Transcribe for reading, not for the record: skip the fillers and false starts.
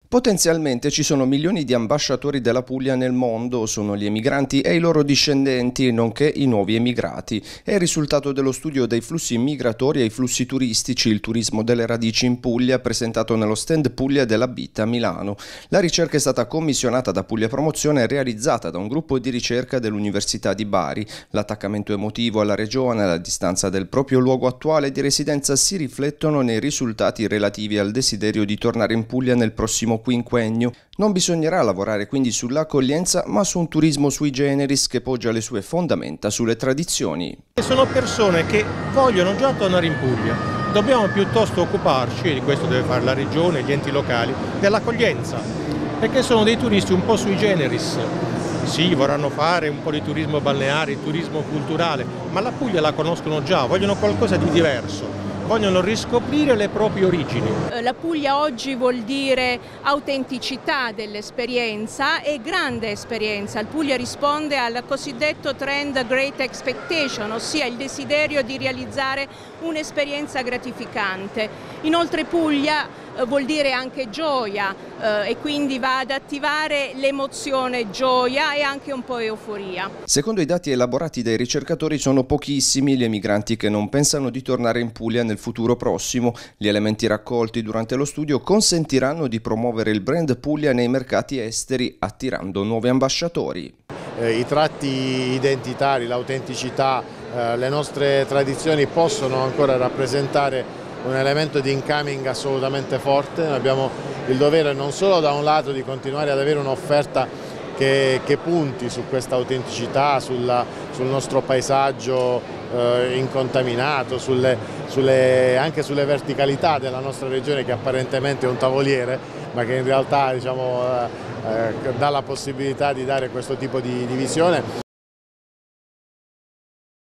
Potenzialmente ci sono milioni di ambasciatori della Puglia nel mondo, sono gli emigranti e i loro discendenti, nonché i nuovi emigrati. È il risultato dello studio dei flussi migratori e i flussi turistici, il turismo delle radici in Puglia, presentato nello stand Puglia della BIT a Milano. La ricerca è stata commissionata da Puglia Promozione e realizzata da un gruppo di ricerca dell'Università di Bari. L'attaccamento emotivo alla regione e la distanza del proprio luogo attuale di residenza si riflettono nei risultati relativi al desiderio di tornare in Puglia nel prossimo quinquennio. Non bisognerà lavorare quindi sull'accoglienza, ma su un turismo sui generis che poggia le sue fondamenta sulle tradizioni. Sono persone che vogliono già tornare in Puglia. Dobbiamo piuttosto occuparci, e di questo deve fare la regione, gli enti locali, dell'accoglienza, perché sono dei turisti un po' sui generis. Sì, vorranno fare un po' di turismo balneare, turismo culturale, ma la Puglia la conoscono già, vogliono qualcosa di diverso. Vogliono riscoprire le proprie origini. La Puglia oggi vuol dire autenticità dell'esperienza e grande esperienza. Il Puglia risponde al cosiddetto trend Great Expectation, ossia il desiderio di realizzare un'esperienza gratificante. Inoltre Puglia vuol dire anche gioia e quindi va ad attivare l'emozione gioia e anche un po' euforia. Secondo i dati elaborati dai ricercatori sono pochissimi gli emigranti che non pensano di tornare in Puglia nel futuro prossimo. Gli elementi raccolti durante lo studio consentiranno di promuovere il brand Puglia nei mercati esteri, attirando nuovi ambasciatori. I tratti identitari, l'autenticità, le nostre tradizioni possono ancora rappresentare un elemento di incoming assolutamente forte. Noi abbiamo il dovere non solo da un lato di continuare ad avere un'offerta che punti su questa autenticità, sul nostro paesaggio incontaminato, anche sulle verticalità della nostra regione, che apparentemente è un tavoliere, ma che in realtà dà la possibilità di dare questo tipo di visione.